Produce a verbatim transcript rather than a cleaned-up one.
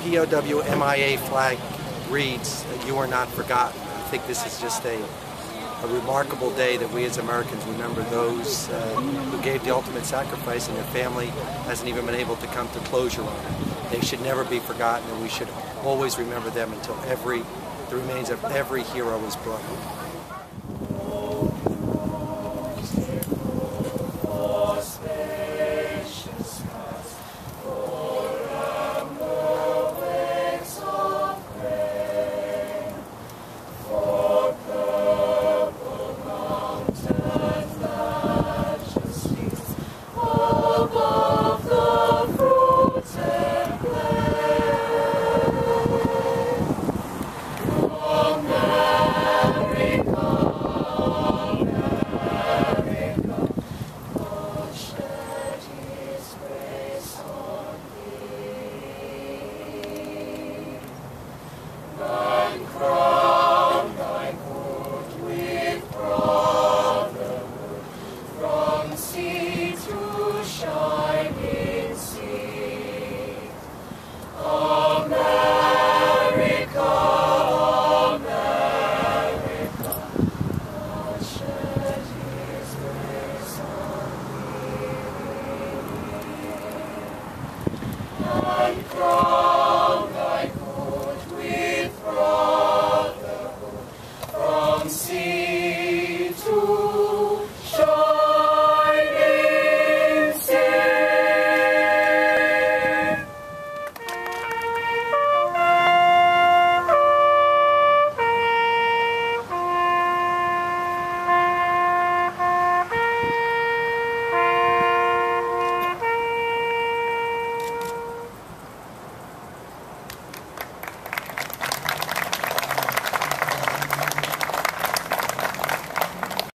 P O W M I A flag reads, "You are not forgotten." I think this is just a, a remarkable day that we as Americans remember those uh, who gave the ultimate sacrifice, and their family hasn't even been able to come to closure on it. They should never be forgotten, and we should always remember them until every, the remains of every hero is brought home.